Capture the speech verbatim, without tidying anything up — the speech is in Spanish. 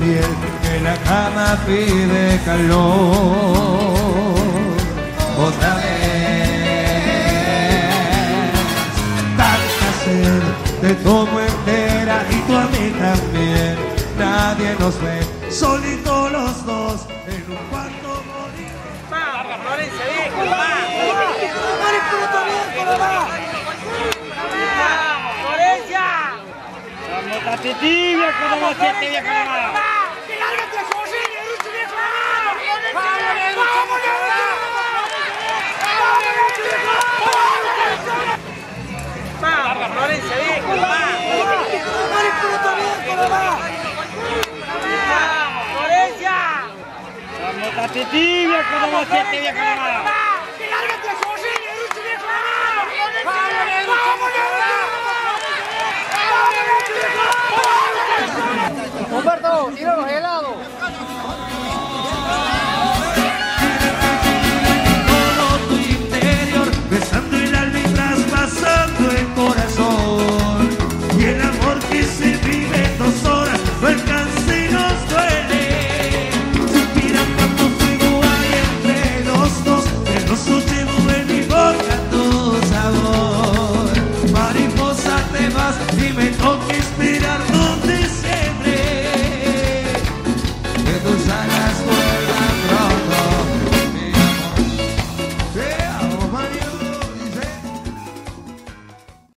piel, que la cama pide calor. Otra vez, tanta sed, te tomo entera y tú a mí también. Nadie nos ve, solitos los dos, en un cuarto morir. ¡Larga, Florencia, viejo! ¡Vamos, Florencia! ¡Vamos, tate tibia, como no siete vieja nomás! ¡Que lárgate a José, Negrucho, viejo! ¡Vamos, Negrucho! ¡Vamos, larga, Florencia, viejo! ¡Vamos, Florencia! ¡Vamos, tate tibia, como no siete vieja nomás!